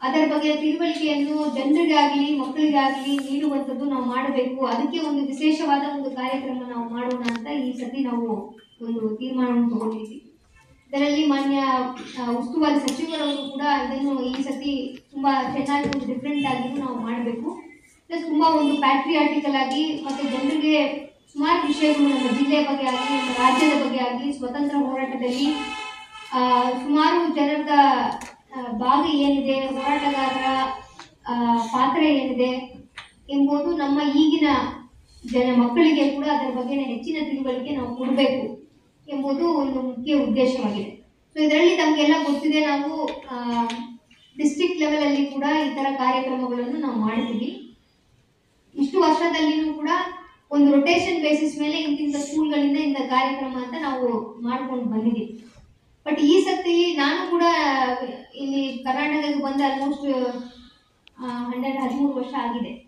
ಅದರ ಬಗ್ಗೆ ತಿಳುವಳಿಕೆಯನ್ನು ಜನರಿಗಾಗಲಿ ಮಕ್ಕಳಿಗಾಗಲಿ ನೀಡುವಂಥದ್ದು ನಾವು ಮಾಡಬೇಕು. ಅದಕ್ಕೆ ಒಂದು ವಿಶೇಷವಾದ ಒಂದು ಕಾರ್ಯಕ್ರಮ ನಾವು ಮಾಡೋಣ ಅಂತ ಈ ಸತಿ ನಾವು ಒಂದು ತೀರ್ಮಾನವನ್ನು ತಗೊಂಡಿದ್ವಿ. ಇದರಲ್ಲಿ ಮಾನ್ಯ ಉಸ್ತುವಾರಿ ಸಚಿವರವರು ಕೂಡ ಇದನ್ನು ಈ ಸತಿ ತುಂಬಾ ಚೆನ್ನಾಗಿ ಒಂದು ಡಿಫ್ರೆಂಟ್ ಆಗಿ ನಾವು ಮಾಡಬೇಕು, ಪ್ಲಸ್ ತುಂಬಾ ಒಂದು ಪ್ಯಾಟ್ರಿಯಾಟಿಕಲ್ ಆಗಿ ಮತ್ತೆ ಜನರಿಗೆ ಸುಮಾರು ವಿಷಯಗಳು ನಮ್ಮ ಜಿಲ್ಲೆಯ ಬಗ್ಗೆ ಆಗಲಿ ನಮ್ಮ ರಾಜ್ಯದ ಬಗ್ಗೆ ಆಗಲಿ ಸ್ವತಂತ್ರ ಹೋರಾಟದಲ್ಲಿ ಸುಮಾರು ಜನರದ ಭಾಗ ಏನಿದೆ, ಹೋರಾಟಗಾರರ ಪಾತ್ರ ಏನಿದೆ ಎಂಬುದು ನಮ್ಮ ಈಗಿನ ಮಕ್ಕಳಿಗೆ ಕೂಡ ಅದರ ಬಗ್ಗೆ ಹೆಚ್ಚಿನ ತಿಳುವಳಿಕೆ ನಾವು ಕೊಡಬೇಕು ಎಂಬುದು ಒಂದು ಮುಖ್ಯ ಉದ್ದೇಶವಾಗಿದೆ. ಸೊ ಇದರಲ್ಲಿ ನಮಗೆಲ್ಲ ಗೊತ್ತಿದೆ, ನಾವು ಡಿಸ್ಟ್ರಿಕ್ಟ್ ಲೆವೆಲಲ್ಲಿ ಕೂಡ ಈ ಥರ ಕಾರ್ಯಕ್ರಮಗಳನ್ನು ನಾವು ಮಾಡ್ತೀವಿ. ಇಷ್ಟು ವರ್ಷದಲ್ಲಿನೂ ಕೂಡ ಒಂದು ರೊಟೇಷನ್ ಬೇಸಿಸ್ ಮೇಲೆ ಇಂತಿಂಥ ಸ್ಕೂಲ್ಗಳಿಂದ ಇಂಥ ಕಾರ್ಯಕ್ರಮ ಅಂತ ನಾವು ಮಾಡ್ಕೊಂಡು ಬಂದಿದ್ದೀವಿ. ಬಟ್ ಈ ಸತಿ ನಾನು ಕೂಡ ಇಲ್ಲಿ ಕರ್ನಾಟಕಕ್ಕೆ ಬಂದ ಆಲ್ಮೋಸ್ಟ್ 13 ವರ್ಷ ಆಗಿದೆ.